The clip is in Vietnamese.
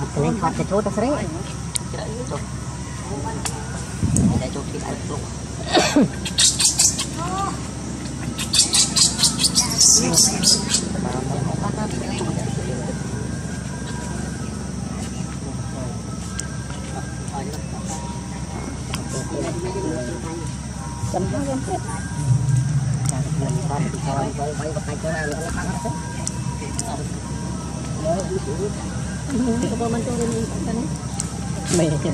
Kalian kau kecil tak sering. Tidak cukup kita peluk. Mày